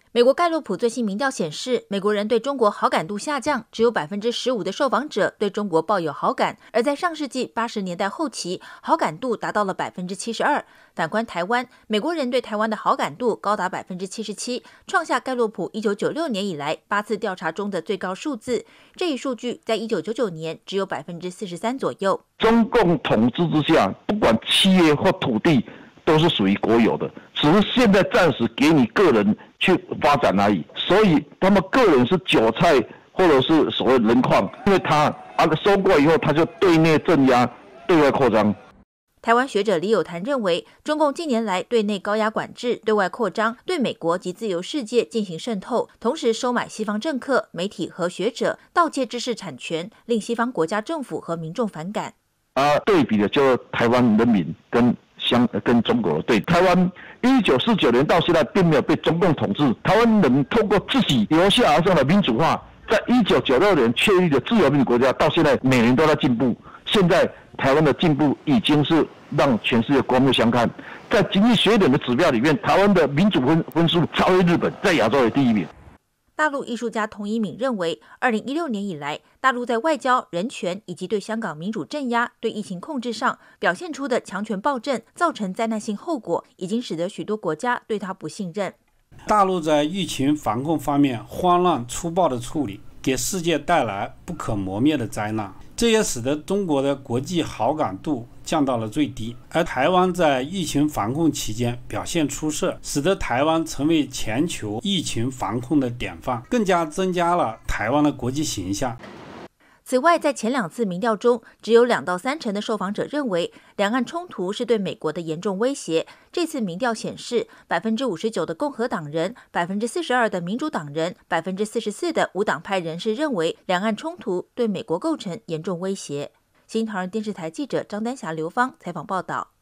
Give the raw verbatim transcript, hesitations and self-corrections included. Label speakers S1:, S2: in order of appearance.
S1: 美国盖洛普最新民调显示，美国人对中国好感度下降，只有百分之十五的受访者对中国抱有好感，而在上世纪八十年代后期，好感度达到了百分之七十二。反观台湾，美国人对台湾的好感度高达百分之七十七，创下盖洛普一九九六年以来八次调查中的最高数字。这一数据在一九九九年只有百分之四十三左右。
S2: 中共统治之下，不管企业或土地，都是属于国有的，只是现在暂时给你个人去发展而已。所以他们个人是韭菜，或者是所谓人矿，因为他啊收过以后，他就对内镇压，对外扩张。
S1: 台湾学者李友谈认为，中共近年来对内高压管制、对外扩张，对美国及自由世界进行渗透，同时收买西方政客、媒体和学者，盗窃知识产权，令西方国家政府和民众反感。
S2: 啊，对比的就是台湾人民跟相跟中国的对，台湾一九四九年到现在并没有被中共统治，台湾人透过自己由下而上的民主化，在一九九六年确立的自由民主国家，到现在每年都在进步。现在台湾的进步已经是让全世界刮目相看，在经济学点的指标里面，台湾的民主分分数超越日本，在亚洲的第一名。
S1: 大陆艺术家童一敏认为，二零一六年以来，大陆在外交、人权以及对香港民主镇压、对疫情控制上表现出的强权暴政，造成灾难性后果，已经使得许多国家对他不信任。
S3: 大陆在疫情防控方面慌乱粗暴的处理，给世界带来不可磨灭的灾难，这也使得中国的国际好感度降到了最低。而台湾在疫情防控期间表现出色，使得台湾成为全球疫情防控的典范，更加增加了台湾的国际形象。
S1: 此外，在前两次民调中，只有两到三成的受访者认为两岸冲突是对美国的严重威胁。这次民调显示，百分之五十九的共和党人、百分之四十二的民主党人、百分之四十四的无党派人士认为两岸冲突对美国构成严重威胁。新唐人电视台记者张丹霞、刘芳采访报道。